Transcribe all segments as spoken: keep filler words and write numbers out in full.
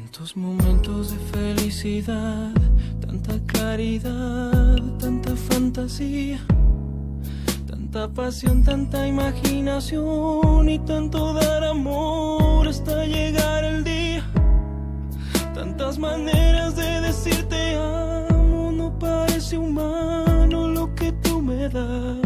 Tantos momentos de felicidad, tanta claridad, tanta fantasía, tanta pasión, tanta imaginación y tanto dar amor hasta llegar el día. Tantas maneras de decirte amo, no parece humano lo que tú me das.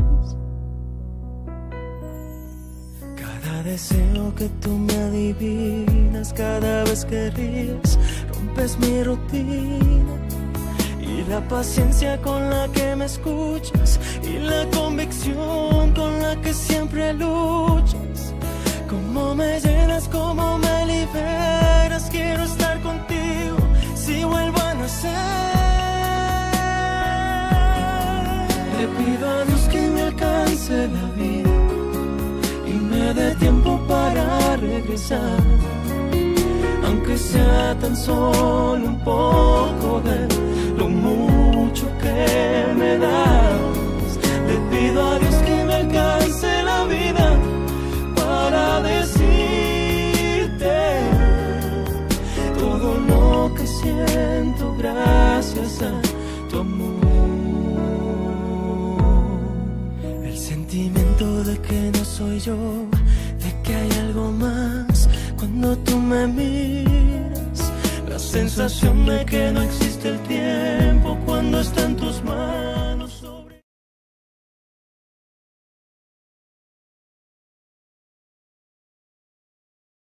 Cada deseo que tú me adivinas, cada vez que ríes, rompes mi rutina. Y la paciencia con la que me escuchas, y la convicción con la que siempre luchas. Cómo me llenas, cómo me liberas, quiero estar contigo si vuelvo a nacer. Le pido a Dios que me alcance la vida y me dé tiempo para regresar, aunque sea tan solo un poco de lo mucho que me das. Le pido a Dios que me alcance la vida para decirte todo lo que siento gracias a tu amor. El sentimiento de que no soy yo, de que hay algo más cuando tú me miras, la sensación de que no existe el tiempo cuando está en tus manos.